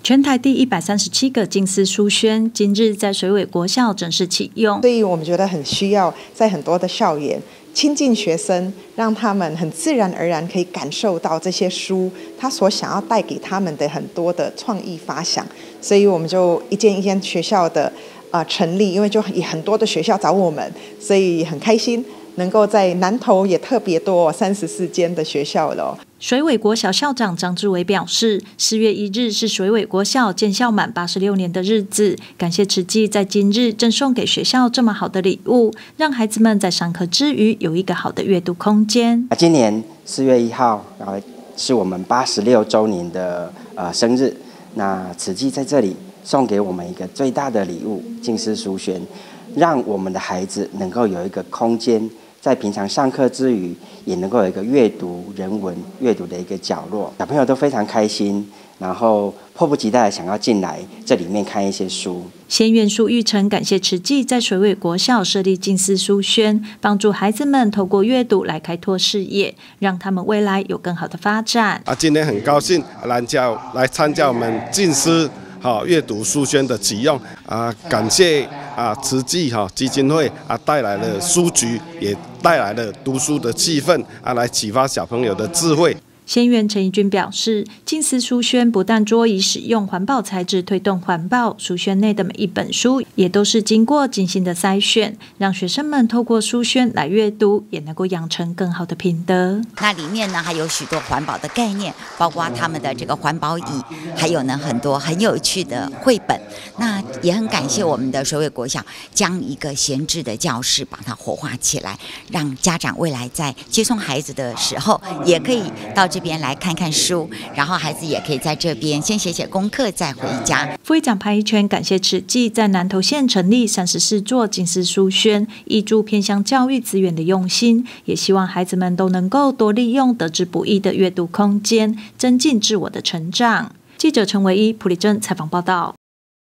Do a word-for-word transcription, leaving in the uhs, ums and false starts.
全台第一百三十七个静思书轩今日在水尾国小正式启用， 所以我们觉得很需要在很多的校园亲近学生，让他们很自然而然可以感受到这些书他所想要带给他们的很多的创意发想。所以我们就一间一间学校的呃成立，因为就也很多的学校找我们，所以很开心能够在南投也特别多三十四间的学校了。 水尾国小校长张志伟表示，四月一日是水尾国小建校满八十六年的日子，感谢慈济在今日赠送给学校这么好的礼物，让孩子们在上课之余有一个好的阅读空间。 今年四月一号，然后是我们八十六周年的呃生日，那慈济在这里送给我们一个最大的礼物——静思书轩，让我们的孩子能够有一个空间。在平常上课之余，也能够有一个阅读人文阅读的一个角落，小朋友都非常开心，然后迫不及待的想要进来这里面看一些书。 先院苏玉成感谢慈济在水尾国小设立静思书轩，帮助孩子们透过阅读来开拓视野，让他们未来有更好的发展。 啊，今天很高兴来教来参加我们静思好阅读书轩的启用啊，感谢啊慈济哈基金会啊带来了书局，也带来了读书的气氛啊，来启发小朋友的智慧。 先院陈怡君表示，静思书轩不但桌椅使用环保材质推动环保，书轩内的每一本书也都是经过精心的筛选，让学生们透过书轩来阅读，也能够养成更好的品德。 那里面呢还有许多环保的概念，包括他们的这个环保椅，还有呢很多很有趣的绘本。那也很感谢我们的水尾国小将一个闲置的教室把它活化起来，让家长未来在接送孩子的时候也可以到这边来看看书，然后孩子也可以在这边先写写功课再回家。 副议长潘一泉感谢慈济在南投县成立三十四座静思书轩，挹注偏乡教育资源的用心，也希望孩子们都能够多利用得之不易的阅读空间，增进自我的成长。记者陈维一、普里珍采访报道。